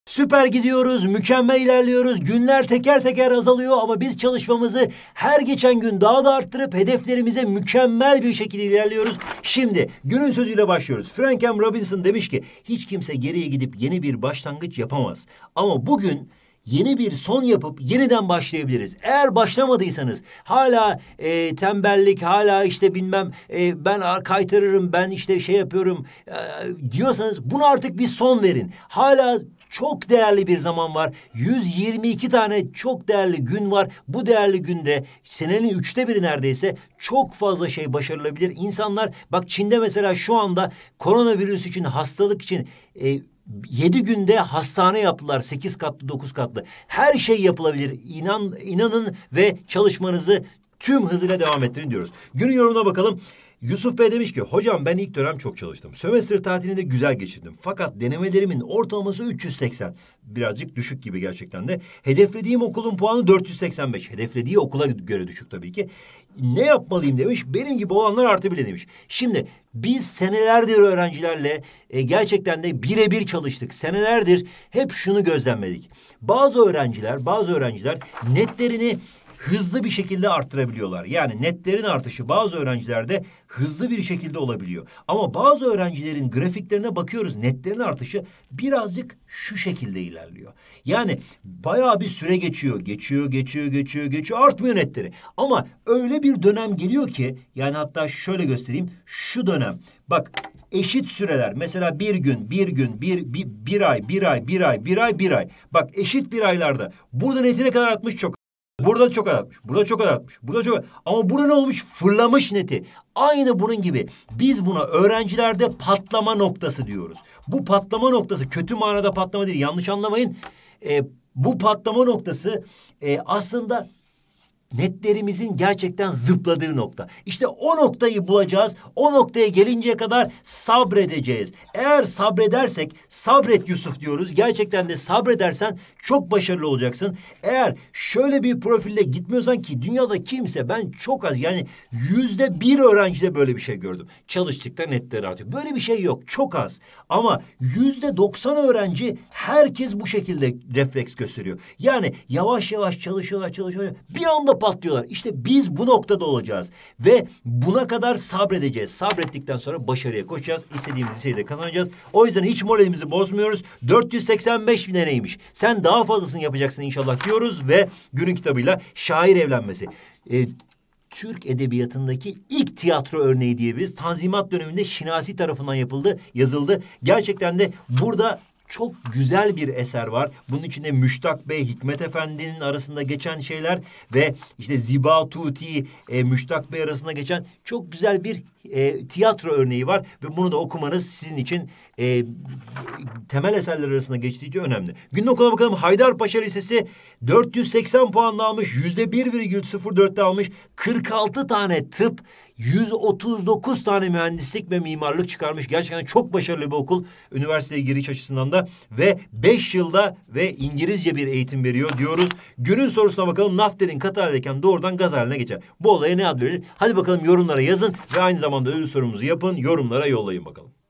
Süper gidiyoruz, mükemmel ilerliyoruz. Günler teker teker azalıyor ama biz çalışmamızı her geçen gün daha da arttırıp hedeflerimize mükemmel bir şekilde ilerliyoruz. Şimdi günün sözüyle başlıyoruz. Frank M. Robinson demiş ki hiç kimse geriye gidip yeni bir başlangıç yapamaz. Ama bugün yeni bir son yapıp yeniden başlayabiliriz. Eğer başlamadıysanız hala tembellik, hala işte bilmem ben kaytarırım, ben işte şey yapıyorum diyorsanız buna artık bir son verin. Hala çok değerli bir zaman var. 122 tane çok değerli gün var. Bu değerli günde senenin 1/3 neredeyse çok fazla şey başarılabilir. İnsanlar bak Çin'de mesela şu anda koronavirüs için, hastalık için 7 günde hastane yaptılar. 8 katlı, 9 katlı. Her şey yapılabilir. İnanın ve çalışmanızı tüm hızıyla devam ettirin diyoruz. Günün yorumuna bakalım. Yusuf Bey demiş ki hocam ben ilk dönem çok çalıştım. Sömestr tatilini de güzel geçirdim. Fakat denemelerimin ortalaması 380. Birazcık düşük gibi gerçekten de. Hedeflediğim okulun puanı 485. Hedeflediği okula göre düşük tabii ki. Ne yapmalıyım demiş. Benim gibi olanlar artı bile demiş. Şimdi biz senelerdir öğrencilerle gerçekten de birebir çalıştık. Senelerdir hep şunu gözlemledik. Bazı öğrenciler netlerini hızlı bir şekilde arttırabiliyorlar. Yani netlerin artışı bazı öğrencilerde hızlı bir şekilde olabiliyor. Ama bazı öğrencilerin grafiklerine bakıyoruz. Netlerin artışı birazcık şu şekilde ilerliyor. Yani bayağı bir süre geçiyor. Geçiyor. Artmıyor netleri. Ama öyle bir dönem geliyor ki yani hatta şöyle göstereyim. Şu dönem bak eşit süreler mesela bir ay. Bak eşit bir aylarda. Burada netine kadar artmış çok. Burada çok artmış, burada çok artmış, burada çok. Ama burada ne olmuş? Fırlamış neti. Aynı bunun gibi. Biz buna öğrencilerde patlama noktası diyoruz. Bu patlama noktası kötü manada patlama değil. Yanlış anlamayın. Bu patlama noktası aslında netlerimizin gerçekten zıpladığı nokta. İşte o noktayı bulacağız. O noktaya gelinceye kadar sabredeceğiz. Eğer sabredersek, sabret Yusuf diyoruz. Gerçekten de sabredersen çok başarılı olacaksın. Eğer şöyle bir profille gitmiyorsan ki dünyada kimse ben çok az yani %1 öğrencide böyle bir şey gördüm. Çalıştıkça netleri artıyor. Böyle bir şey yok. Çok az. Ama %90 öğrenci herkes bu şekilde refleks gösteriyor. Yani yavaş yavaş çalışıyorlar. Bir anda patlıyorlar. İşte biz bu noktada olacağız. Ve buna kadar sabredeceğiz. Sabrettikten sonra başarıya koşacağız. İstediğimiz liseyi de kazanacağız. O yüzden hiç moralimizi bozmuyoruz. 485 bin neymiş? Sen daha fazlasını yapacaksın inşallah diyoruz ve günün kitabıyla şair evlenmesi. Türk edebiyatındaki ilk tiyatro örneği diyebiliriz. Tanzimat döneminde Şinasi tarafından yazıldı. Gerçekten de burada çok güzel bir eser var. Bunun içinde Müştak Bey, Hikmet Efendi'nin arasında geçen şeyler ve işte Ziba Tuti, Müştak Bey arasında geçen çok güzel bir tiyatro örneği var. Ve bunu da okumanız sizin için temel eserler arasında geçtiği için önemli. Günün okula bakalım. Haydarpaşa Lisesi 480 puanla almış. %1,04'te almış. 46 tane tıp, 139 tane mühendislik ve mimarlık çıkarmış. Gerçekten çok başarılı bir okul. Üniversiteye giriş açısından da ve 5 yılda ve İngilizce bir eğitim veriyor diyoruz. Günün sorusuna bakalım. Naftalin katı haldeyken doğrudan gaz haline geçer. Bu olaya ne ad verilir? Hadi bakalım yorumlara yazın ve aynı zamanda ödül sorumuzu yapın. Yorumlara yollayın bakalım.